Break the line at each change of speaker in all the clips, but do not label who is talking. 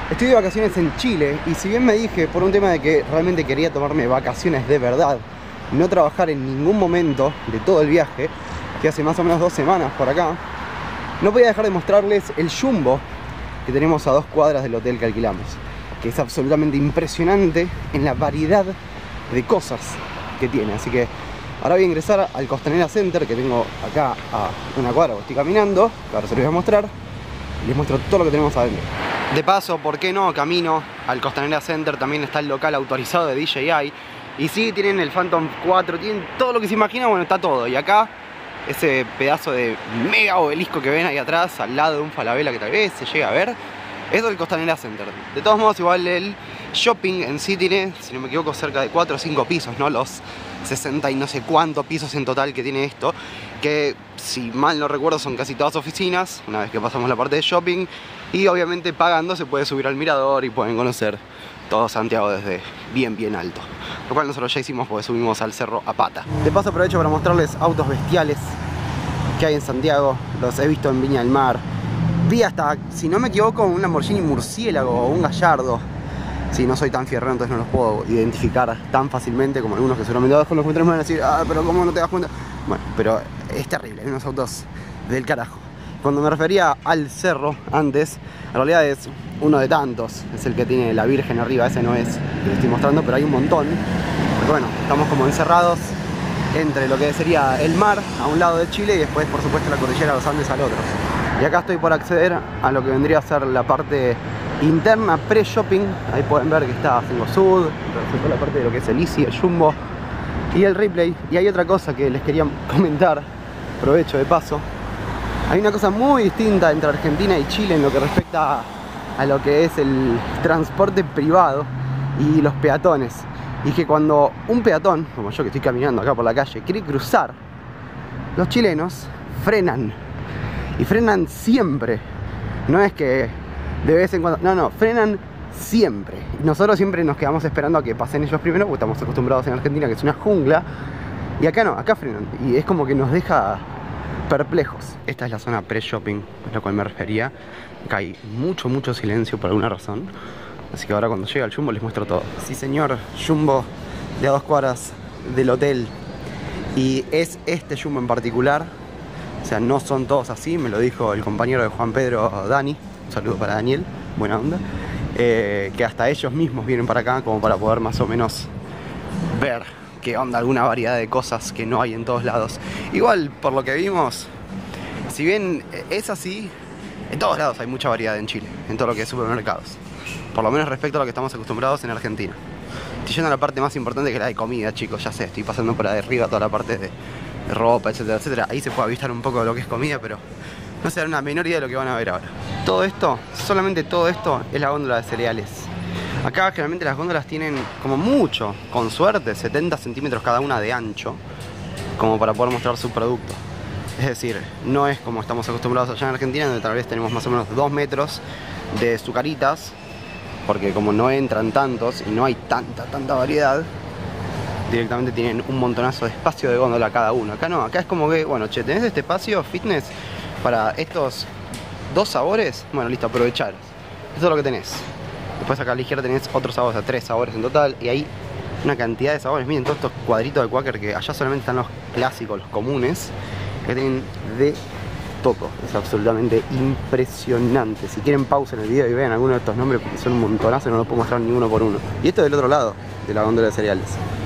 Estoy de vacaciones en Chile y si bien me dije por un tema de que realmente quería tomarme vacaciones de verdad, no trabajar en ningún momento de todo el viaje, que hace más o menos 2 semanas por acá, no podía dejar de mostrarles el Jumbo que tenemos a 2 cuadras del hotel que alquilamos, que es absolutamente impresionante en la variedad de cosas que tiene. Así que ahora voy a ingresar al Costanera Center, que tengo acá a 1 cuadra, estoy caminando, ahora se los voy a mostrar y les muestro todo lo que tenemos adentro. De paso, ¿por qué no? Camino al Costanera Center, también está el local autorizado de DJI. Y sí, tienen el Phantom 4, tienen todo lo que se imagina, bueno, está todo. Y acá, ese pedazo de mega obelisco que ven ahí atrás, al lado de un Falabella que tal vez se llega a ver, eso es el Costanera Center. De todos modos, igual el shopping en sí tiene, si no me equivoco, cerca de 4 o 5 pisos, ¿no? Los 60 y no sé cuántos pisos en total que tiene esto, que si mal no recuerdo son casi todas oficinas, una vez que pasamos la parte de shopping, y obviamente pagando se puede subir al mirador y pueden conocer todo Santiago desde bien alto, lo cual nosotros ya hicimos porque subimos al cerro a pata. De paso aprovecho para mostrarles autos bestiales que hay en Santiago, los he visto en Viña del Mar, vi hasta, si no me equivoco, un Lamborghini Murciélago o un Gallardo. Sí, no soy tan fierrero, entonces no los puedo identificar tan fácilmente como algunos que seguramente abajo en los comentarios me van a decir, ah, pero ¿cómo no te das cuenta? Bueno, pero es terrible, hay unos autos del carajo. Cuando me refería al cerro antes, en realidad es uno de tantos, es el que tiene la Virgen arriba, ese no es el que les estoy mostrando, pero hay un montón. Porque bueno, estamos como encerrados entre lo que sería el mar a un lado de Chile y después por supuesto la cordillera de los Andes al otro. Y acá estoy por acceder a lo que vendría a ser la parte interna pre-shopping. Ahí pueden ver que está Sengo Sud, toda la parte de lo que es el Easy, el Jumbo y el Ripley. Y hay otra cosa que les quería comentar, aprovecho de paso. Hay una cosa muy distinta entre Argentina y Chile en lo que respecta a lo que es el transporte privado y los peatones. Y que cuando un peatón, como yo que estoy caminando acá por la calle, quiere cruzar, los chilenos frenan. Y frenan siempre. No es que de vez en cuando, no, frenan siempre. Y nosotros siempre nos quedamos esperando a que pasen ellos primero, porque estamos acostumbrados en Argentina que es una jungla. Y acá no, acá frenan. Y es como que nos deja perplejos. Esta es la zona pre-shopping, a la cual me refería. Acá hay mucho silencio por alguna razón. Así que ahora cuando llegue al Jumbo les muestro todo. Sí señor, Jumbo de a 2 cuadras del hotel. Y es este Jumbo en particular. O sea, no son todos así, me lo dijo el compañero de Juan Pedro, Dani. Un saludo para Daniel, buena onda. Que hasta ellos mismos vienen para acá como para poder más o menos ver qué onda, alguna variedad de cosas que no hay en todos lados. Igual, por lo que vimos, si bien es así, en todos lados hay mucha variedad en Chile, en todo lo que es supermercados. Por lo menos respecto a lo que estamos acostumbrados en Argentina. Estoy yendo a la parte más importante, que es la de comida, chicos, ya sé, estoy pasando por ahí arriba toda la parte de ropa, etcétera. Ahí se puede avistar un poco de lo que es comida, pero no se dan una menor idea de lo que van a ver ahora. Todo esto, solamente todo esto, es la góndola de cereales. Acá generalmente las góndolas tienen como mucho, con suerte, 70 centímetros cada una de ancho, como para poder mostrar su producto. Es decir, no es como estamos acostumbrados allá en Argentina, donde tal vez tenemos más o menos 2 metros de sucaritas, porque como no entran tantos y no hay tanta variedad, directamente tienen un montonazo de espacio de góndola cada uno. Acá no, acá es como que, bueno, che, tenés este espacio fitness para estos 2 sabores, bueno, listo, aprovechar. Eso es lo que tenés. Después acá a la izquierda tenés otros sabores, o sea, 3 sabores en total, y hay una cantidad de sabores. Miren todos estos cuadritos de Quaker, que allá solamente están los clásicos, los comunes, que tienen de todo. Es absolutamente impresionante. Si quieren pausa en el video y vean alguno de estos nombres, porque son un montonazo y no los puedo mostrar ni uno por uno. Y esto del otro lado de la góndola de cereales.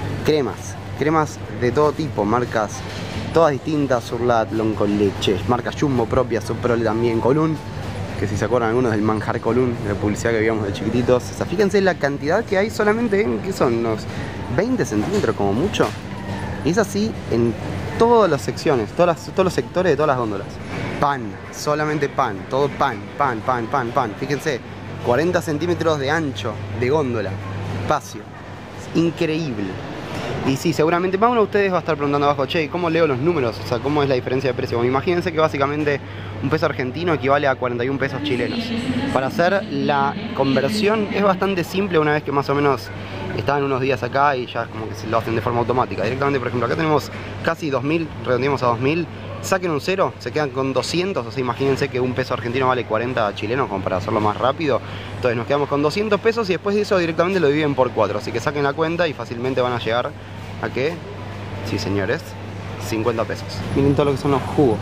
Cremas de todo tipo, marcas todas distintas, Surlat, Long con leche, marcas Jumbo propias, Subprole también, Colún, que si se acuerdan algunos del manjar Colún, de la publicidad que veíamos de chiquititos. O sea, fíjense la cantidad que hay solamente en, ¿qué son? Unos 20 centímetros como mucho. Y es así en todas las secciones, todos los sectores de todas las góndolas. Pan, solamente pan, todo pan. Fíjense, 40 centímetros de ancho de góndola, espacio, es increíble. Y sí, seguramente más uno de ustedes va a estar preguntando abajo, che, ¿cómo leo los números? O sea, ¿cómo es la diferencia de precio? Bueno, imagínense que básicamente un peso argentino equivale a 41 pesos chilenos. Para hacer la conversión es bastante simple una vez que más o menos estaban unos días acá y ya como que se lo hacen de forma automática. Directamente, por ejemplo, acá tenemos casi 2000, redondeamos a 2000 saquen un 0, se quedan con 200, o sea, imagínense que un peso argentino vale 40 chilenos, como para hacerlo más rápido. Entonces nos quedamos con 200 pesos y después de eso directamente lo dividen por 4, así que saquen la cuenta y fácilmente van a llegar a ¿qué? Sí, señores, 50 pesos. Miren todo lo que son los jugos.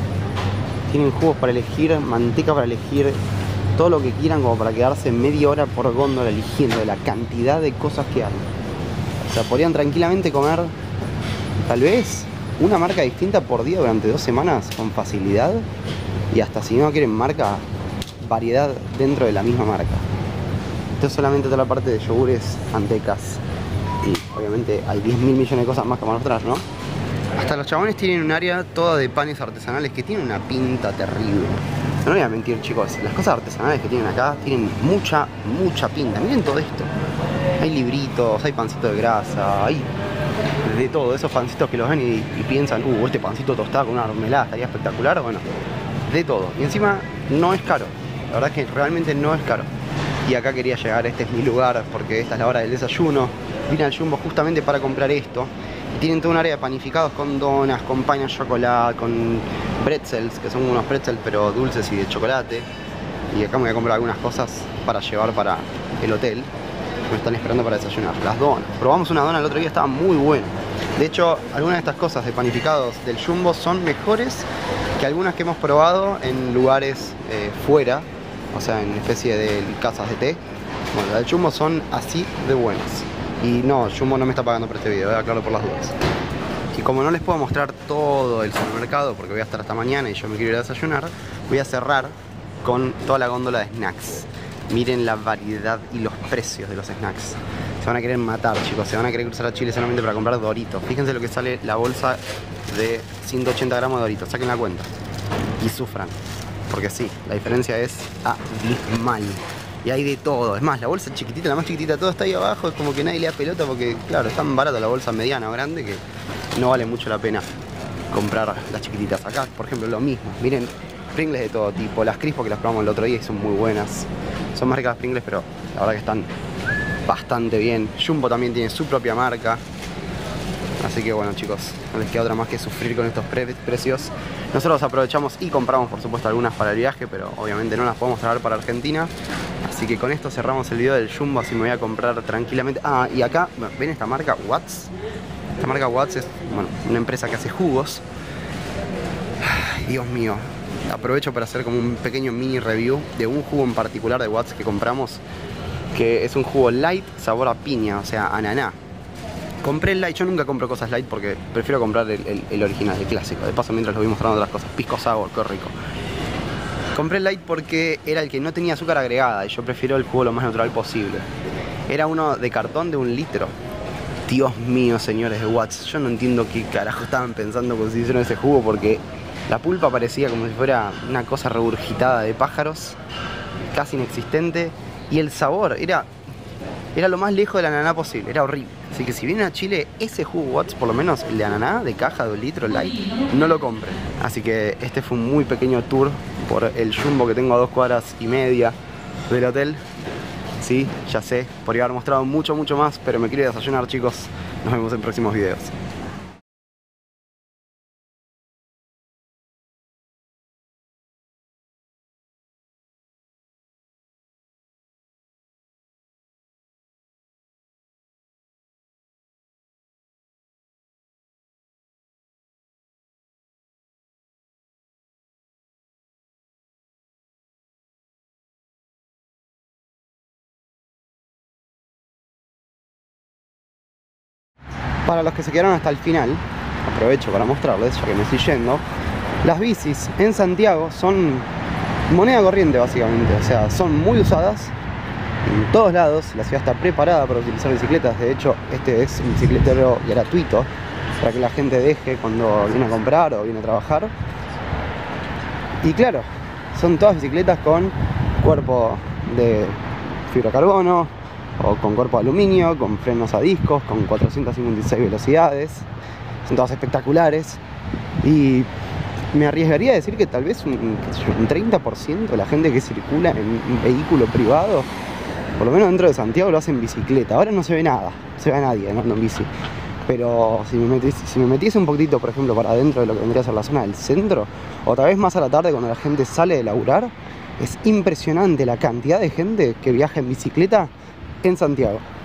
Tienen jugos para elegir, manteca para elegir, todo lo que quieran, como para quedarse media hora por góndola eligiendo de la cantidad de cosas que hay. O sea, podrían tranquilamente comer tal vez una marca distinta por día durante 2 semanas con facilidad, y hasta si no quieren marca, variedad dentro de la misma marca. Esto es solamente toda la parte de yogures, mantecas, y obviamente hay 10.000 millones de cosas más que van a mostrar, ¿no? Hasta los chabones tienen un área toda de panes artesanales que tiene una pinta terrible. No voy a mentir, chicos, las cosas artesanales que tienen acá tienen mucha pinta. Miren todo esto. Hay libritos, hay pancito de grasa, hay de todo. Esos pancitos que los ven y piensan, este pancito tostado con una mermelada estaría espectacular. Bueno, de todo. Y encima no es caro. La verdad es que realmente no es caro. Y acá quería llegar, este es mi lugar, porque esta es la hora del desayuno. Vine al Jumbo justamente para comprar esto. Y tienen todo un área de panificados con donas, con pain de chocolate, con pretzels, que son unos pretzels pero dulces y de chocolate. Y acá me voy a comprar algunas cosas para llevar para el hotel. Me están esperando para desayunar. Las donas. Probamos una dona el otro día, estaba muy buena. De hecho, algunas de estas cosas de panificados del Jumbo son mejores que algunas que hemos probado en lugares fuera. O sea, en especie de casas de té. Bueno, las del Jumbo son así de buenas. Y no, Jumbo no me está pagando por este video, aclaro por las dudas. Y como no les puedo mostrar todo el supermercado, porque voy a estar hasta mañana y yo me quiero ir a desayunar, voy a cerrar con toda la góndola de snacks. Miren la variedad y los precios de los snacks. Se van a querer matar, chicos, se van a querer cruzar a Chile solamente para comprar Doritos. Fíjense lo que sale la bolsa de 180 gramos de Doritos, saquen la cuenta y sufran. Porque sí, la diferencia es abismal. Y hay de todo. Es más, la bolsa chiquitita, la más chiquitita, todo está ahí abajo. Es como que nadie le da pelota porque, claro, es tan barata la bolsa mediana o grande que no vale mucho la pena comprar las chiquititas. Acá, por ejemplo, lo mismo. Miren, Pringles de todo tipo. Las Crispo que las probamos el otro día y son muy buenas. Son más ricas las Pringles, pero la verdad que están bastante bien. Jumbo también tiene su propia marca. Así que bueno, chicos, no les queda otra más que sufrir con estos precios. Nosotros aprovechamos y compramos, por supuesto, algunas para el viaje, pero obviamente no las podemos traer para Argentina. Así que con esto cerramos el video del Jumbo, así me voy a comprar tranquilamente. Ah, y acá, ¿ven esta marca? Watts. Esta marca Watts es, bueno, una empresa que hace jugos. Ay, Dios mío. Aprovecho para hacer como un pequeño mini review de un jugo en particular de Watts que compramos, que es un jugo light sabor a piña, o sea, ananá. Compré el light, yo nunca compro cosas light porque prefiero comprar el original, el clásico. De paso, mientras lo voy mostrando otras cosas. Pisco sour, qué rico. Compré el light porque era el que no tenía azúcar agregada y yo prefiero el jugo lo más natural posible. Era uno de cartón de 1 litro. Dios mío, señores de Watts, yo no entiendo qué carajo estaban pensando cuando se hicieron ese jugo, porque la pulpa parecía como si fuera una cosa regurgitada de pájaros, casi inexistente, y el sabor era lo más lejos del ananá posible, era horrible. Así que si vienen a Chile, ese jugo Watts, por lo menos el de ananá de caja de 1 litro light, no lo compren. Así que este fue un muy pequeño tour por el Jumbo que tengo a 2,5 cuadras del hotel. Sí, ya sé, podría haber mostrado mucho más, pero me quiero ir a desayunar, chicos. Nos vemos en próximos videos. Para los que se quedaron hasta el final, aprovecho para mostrarles, ya que me estoy yendo. Las bicis en Santiago son moneda corriente básicamente, o sea, son muy usadas en todos lados. La ciudad está preparada para utilizar bicicletas. De hecho, este es un bicicletero gratuito para que la gente deje cuando viene a comprar o viene a trabajar. Y claro, son todas bicicletas con cuerpo de fibra carbono o con cuerpo de aluminio, con frenos a discos, con 456 velocidades. Son todas espectaculares. Y me arriesgaría a decir que tal vez un 30% de la gente que circula en un vehículo privado, por lo menos dentro de Santiago, lo hace en bicicleta. Ahora no se ve nada, no se ve a nadie andando en bici. Pero si me metiese un poquitito, por ejemplo, para adentro de lo que vendría a ser la zona del centro, o tal vez más a la tarde cuando la gente sale de laburar, es impresionante la cantidad de gente que viaja en bicicleta en Santiago.